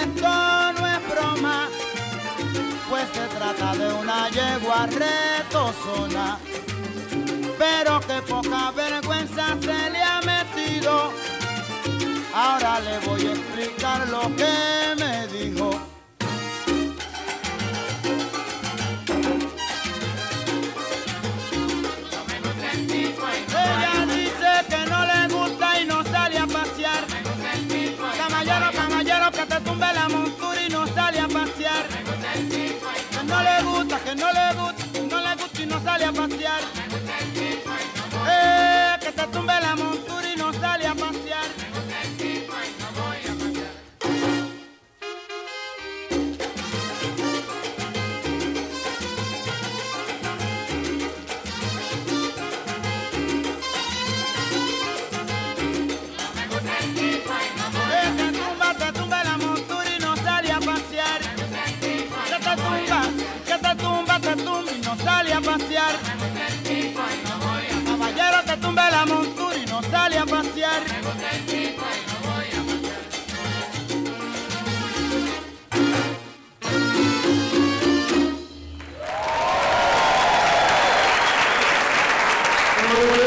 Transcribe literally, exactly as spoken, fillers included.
esto no es broma, pues se trata de una yegua retozona, pero que poca vergüenza se le ha metido. Ahora le voy a explicar lo que me dijo. Ella dice que no le gusta y no sale a pasear. Caballero, caballero, que te tumbe la montura y no sale a pasear. Que no le gusta, que no le gusta, que no le gusta y no sale a pasear. Eh, que te tumbe la montura y no sale a pasear. Sale a pasear. Caballero, que tumbe la montura y no sale a pasear. Oh,